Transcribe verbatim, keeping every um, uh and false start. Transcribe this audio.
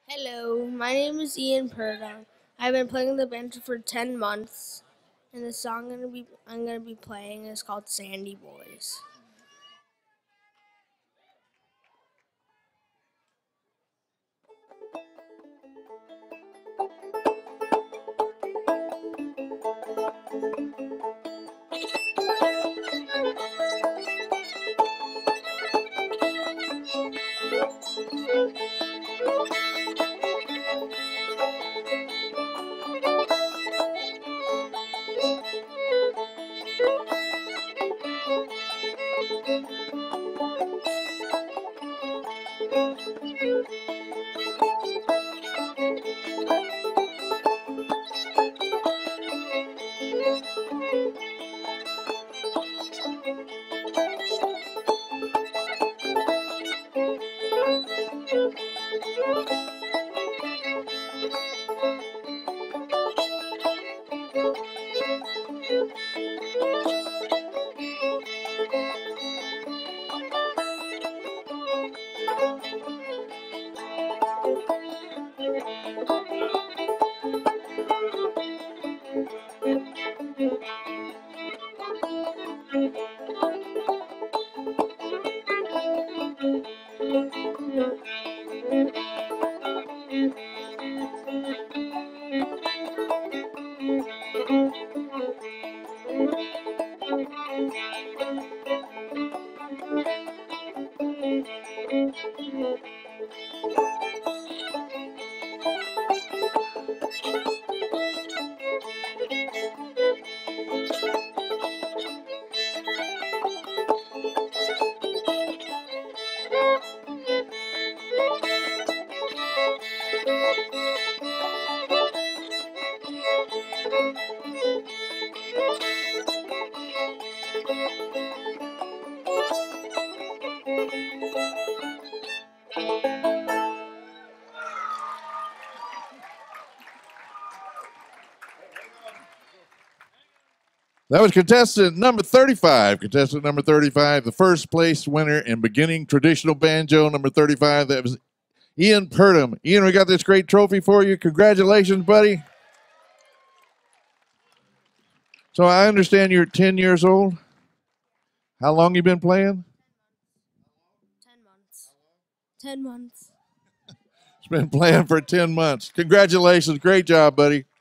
Hello, my name is Ian Purdum. I've been playing the banjo for ten months, and the song I'm gonna be I'm gonna be playing is called Sandy Boys. That was contestant number thirty-five. Contestant number thirty-five, the first place winner in beginning traditional banjo, number thirty-five. That was Ian Purdum. Ian, we got this great trophy for you. Congratulations, buddy. So I understand you're ten years old. How long you been playing? Ten months. Ten months. It's been playing for ten months. Congratulations. Great job, buddy.